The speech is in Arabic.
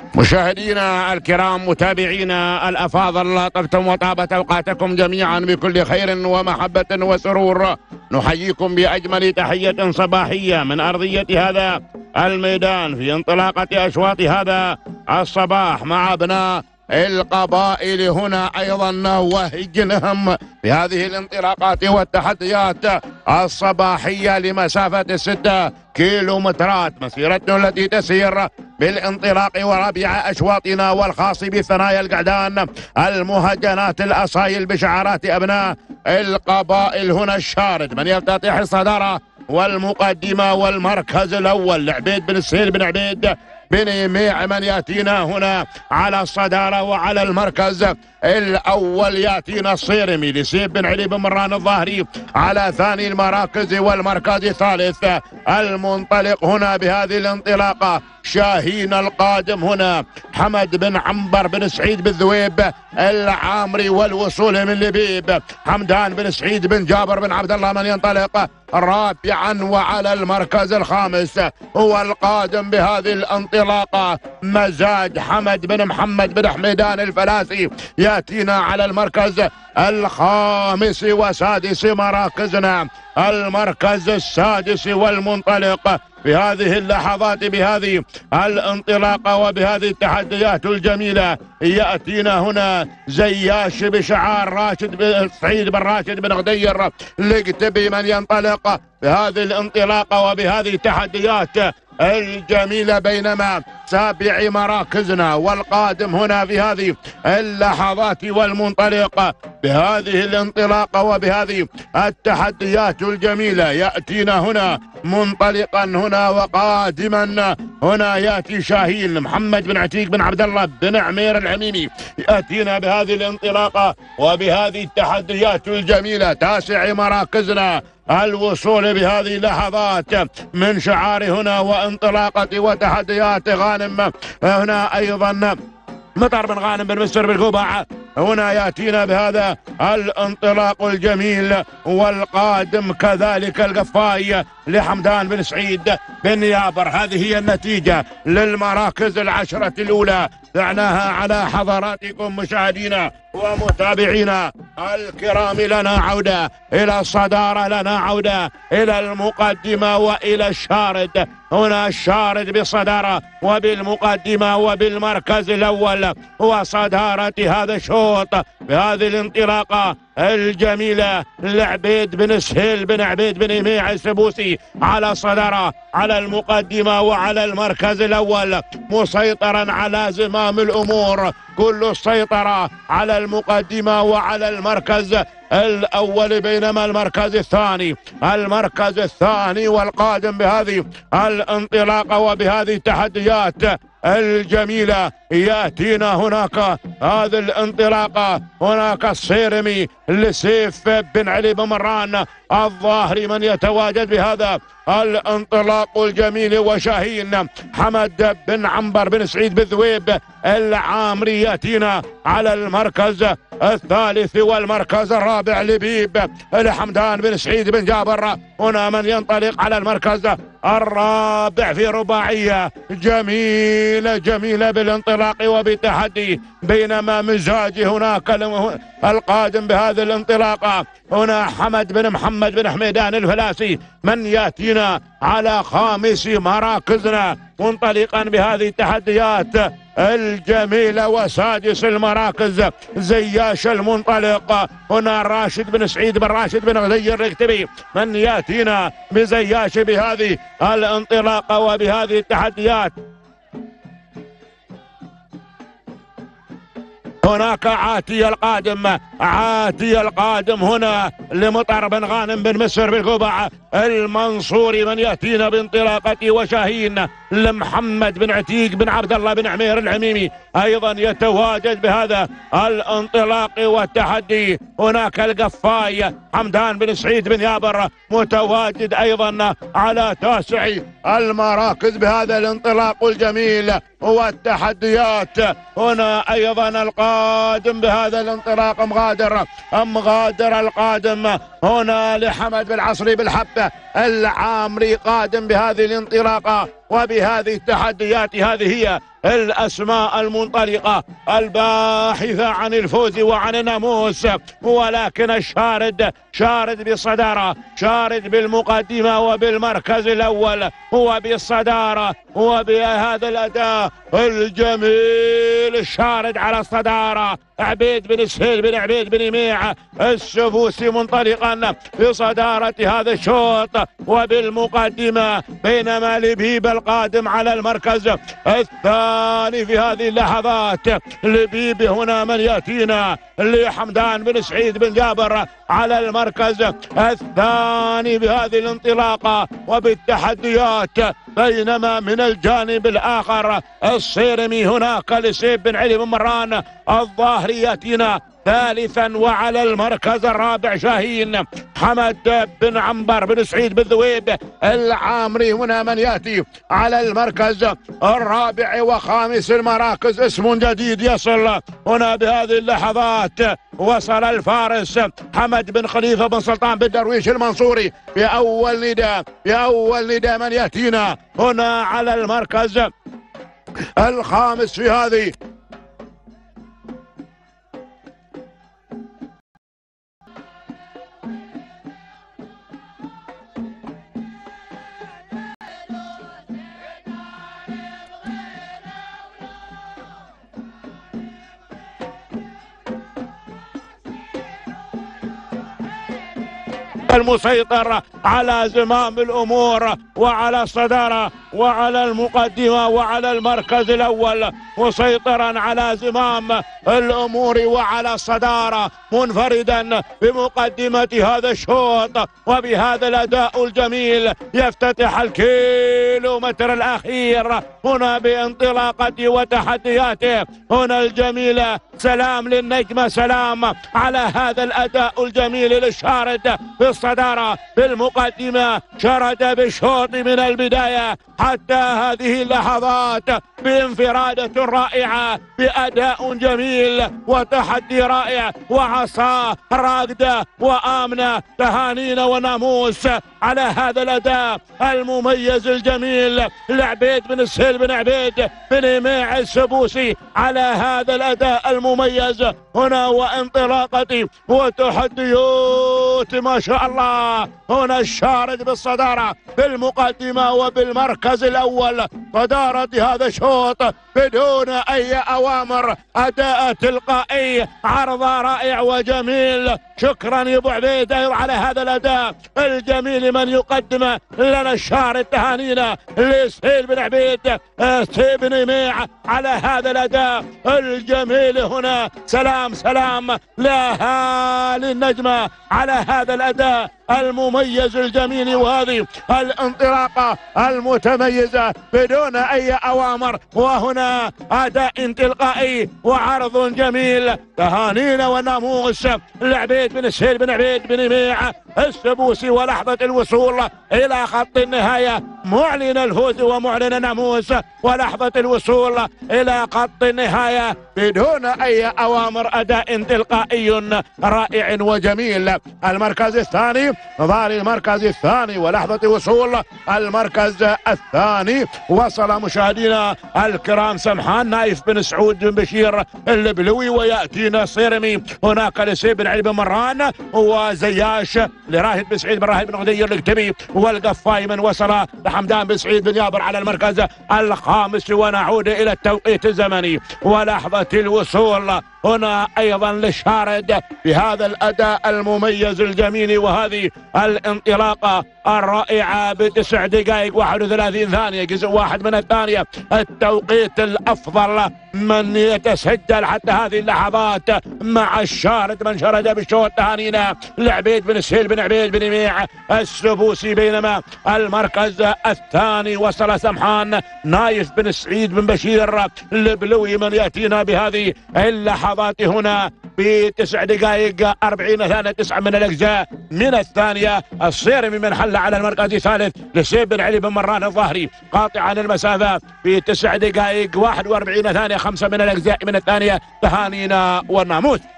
مشاهدينا الكرام، متابعينا الأفاضل، طبتم وطابت أوقاتكم جميعا بكل خير ومحبة وسرور. نحييكم بأجمل تحية صباحية من أرضية هذا الميدان في انطلاقة أشواط هذا الصباح مع أبناء القبائل هنا أيضا وهجنهم في هذه الانطلاقات والتحديات الصباحية لمسافة 6 كيلومترات. مسيرتنا التي تسير بالانطلاق وربيع أشواطنا والخاص بثنايا القعدان المهجنات الأصايل بشعارات أبناء القبائل هنا الشارد من يفتتح الصدارة والمقدمة والمركز الأول لعبيد بن السهيل بن عبيد بن يميع من ياتينا هنا على الصدارة. وعلى المركز الأول ياتينا الصيرمي لسيب بن علي بن مران الظاهري على ثاني المراكز. والمركز الثالث المنطلق هنا بهذه الانطلاقة شاهين القادم هنا حمد بن عنبر بن سعيد بن ذويب العامري والوصول من لبيب حمدان بن سعيد بن جابر بن عبد الله من ينطلق رابعا. وعلى المركز الخامس هو القادم بهذه الانطلاقة مزاج حمد بن محمد بن حميدان الفلاسي ياتينا على المركز الخامس وسادس مراكزنا. المركز السادس والمنطلق في هذه اللحظات بهذه الانطلاقة وبهذه التحديات الجميلة يأتينا هنا زياش بشعار راشد بن سعيد بن راشد بن غدير لقتبي من ينطلق بهذه الانطلاقة وبهذه التحديات الجميلة. بينما سابع مراكزنا والقادم هنا في هذه اللحظات والمنطلق بهذه الانطلاقة وبهذه التحديات الجميلة يأتينا هنا منطلقا هنا وقادما هنا يأتي شاهين محمد بن عتيق بن عبد الله بن عمير العميمي يأتينا بهذه الانطلاقة وبهذه التحديات الجميلة. تاسع مراكزنا الوصول بهذه اللحظات من شعار هنا وانطلاقة وتحديات غانم هنا أيضا مطر بن غانم بن مستر بالقبعة هنا يأتينا بهذا الانطلاق الجميل. والقادم كذلك القفاي لحمدان بن سعيد بن يابر. هذه هي النتيجة للمراكز العشرة الأولى دعناها على حضراتكم مشاهدينا ومتابعينا الكرام. لنا عودة إلى الصدارة، لنا عودة إلى المقدمة وإلى الشارد. هنا الشارد بالصدارة وبالمقدمة وبالمركز الأول وصدارة هذا الشوط بهذه الانطلاقة الجميلة لعبيد بن سهيل بن عبيد بن يميع السبوسي على الصدارة على المقدمة وعلى المركز الأول مسيطرا على زمام الأمور. كل السيطرة على المقدمة وعلى المركز الأول. بينما المركز الثاني والقادم بهذه الانطلاقة وبهذه التحديات الجميلة يأتينا هناك هذه الانطلاقة. هناك الصيرمي لسيف بن علي بن مران الظاهري من يتواجد بهذا الانطلاق الجميل. وشاهين حمد بن عنبر بن سعيد بن ذويب العامري يأتينا على المركز الثالث. والمركز الرابع لبيب لحمدان بن سعيد بن جابر هنا من ينطلق على المركز الرابع في رباعية جميلة بالانطلاق وبالتحدي. بينما مزاج هناك القادم بهذه الانطلاقة هنا حمد بن محمد بن حميدان الفلاسي من يأتينا على خامس مراكزنا منطلقا بهذه التحديات الجميلة. وسادس المراكز زياش المنطلق هنا راشد بن سعيد بن راشد بن غدير الكتبي من يأتينا بزياش بهذه الانطلاقة وبهذه التحديات. هناك عاتي القادم هنا لمطر بن غانم بن مسر بالقبعة المنصوري من يأتينا بانطلاقته. وشاهين لمحمد بن عتيق بن عبد الله بن عمير العميمي أيضا يتواجد بهذا الانطلاق والتحدي. هناك القفاي حمدان بن سعيد بن يابر متواجد أيضا على تاسع المراكز بهذا الانطلاق الجميل والتحديات. هنا أيضا القادم بهذا الانطلاق مغادر القادم هنا لحمد بالعصري بالحبة العامري قادم بهذه الانطلاقة وبهذه التحديات. هذه هي الأسماء المنطلقة الباحثة عن الفوز وعن الناموس، ولكن الشارد شارد بالصدارة، شارد بالمقدمة وبالمركز الأول وبالصدارة وبهذا الأداء الجميل. الشارد على الصدارة، عبيد بن سهيل بن عبيد بن يميع السبوسي منطلقا بصدارة هذا الشوط وبالمقدمة، بينما لبيب القادم على المركز الثاني في هذه اللحظات. لبيب هنا من يأتينا لحمدان بن سعيد بن جابر على المركز الثاني بهذه الانطلاقة وبالتحديات، بينما من الجانب الآخر الصيرمي هناك لسيب بن علي بن مران الظاهري يأتينا ثالثا، وعلى المركز الرابع شاهين حمد بن عنبر بن سعيد بن ذويب العامري هنا من يأتي على المركز الرابع. وخامس المراكز اسم جديد يصل هنا بهذه اللحظات، وصل الفارس حمد بن خليفة بن سلطان بن درويش المنصوري بأول نداء من يأتينا هنا على المركز الخامس في هذه المسيطر على زمام الأمور وعلى الصدارة وعلى المقدمة وعلى المركز الأول، مسيطرا على زمام الأمور وعلى الصدارة، منفردا بمقدمة هذا الشوط وبهذا الأداء الجميل. يفتتح الكيلومتر الأخير هنا بانطلاقته وتحدياته هنا الجميلة. سلام للنجمة، سلام على هذا الأداء الجميل للشارد بالصدارة بالمقدمة، شرد بالشوط من البداية حتى هذه اللحظات بانفرادة رائعة، بأداء جميل وتحدي رائع وعصا راقدة وآمنة. تهانينا وناموس على هذا الأداء المميز الجميل لعبيد بن سهيل بن عبيد بن يميع السبوسي على هذا الأداء المميز هنا وانطلاقتي وتحديات ما شاء الله. هنا الشارد بالصدارة بالمقدمة وبالمركز الأول، صدارة هذا الشوط بدون أي أوامر، أداء تلقائي، عرض رائع وجميل. شكرا يا ابو عبيد على هذا الأداء الجميل من يقدم لنا الشارد. تهانينا لسهيل بن عبيد سهيل بن يميع على هذا الأداء الجميل هنا. سلام لأهالي النجمة على هذا الأداء المميز الجميل وهذه الانطلاقة المتميزة بدون أي أوامر، وهنا أداء تلقائي وعرض جميل. تهانينا وناموس لعبيد بن سهيل بن عبيد بن يميع السبوسي، ولحظة الوصول إلى خط النهاية معلن الفوز ومعلن الناموس، ولحظة الوصول إلى خط النهاية بدون أي أوامر، أداء تلقائي رائع وجميل. المركز الثاني ظهر المركز الثاني ولحظة وصول المركز الثاني. وصل مشاهدينا الكرام سمحان نايف بن سعود بن بشير البلوي، ويأتينا صيرمي هناك لسيب بن علي بن مران وزياش لراهد بن سعيد بن راهد بن غدير الكتبي، والقفاي من وصل لحمدان بن سعيد بن جابر على المركز الخامس. ونعود إلى التوقيت الزمني ولحظة الوصول هنا أيضا للشارد بهذا الأداء المميز الجميل وهذه الانطلاقة الرائعة ب9 دقائق 31 ثانية، جزء واحد من الثانية. التوقيت الأفضل من يتسجل حتى هذه اللحظات مع الشارد من شرد بالشوط. تهانينا لعبيد بن سهيل بن عبيد بن يميع السبوسي، بينما المركز الثاني وصل سمحان نايف بن سعيد بن بشير البلوي من يأتينا بهذه اللحظات هنا ب9 دقائق 40 ثانية 9 من الأجزاء من الثانية. الصيرمي من حل على المركز الثالث لسيب بن علي بن مران الظهري قاطعا المسافة ب9 دقائق 41 ثانية 5 من الأجزاء من الثانية. تهانينا والناموس.